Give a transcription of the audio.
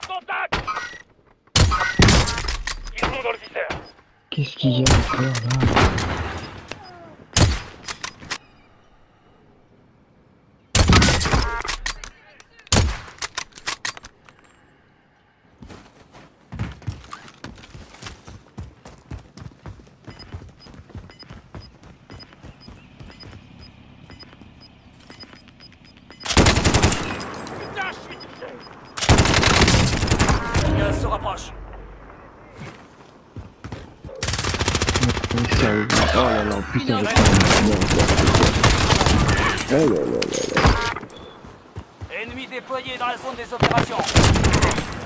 Contact! Ils sont dans le viseur. Qu'est-ce qu'il y a encore là? Putain, je suis touché! Le gaz se rapproche. Oh là là, putain, j'ai pas oh là là là là. Ennemi déployé dans la zone des opérations.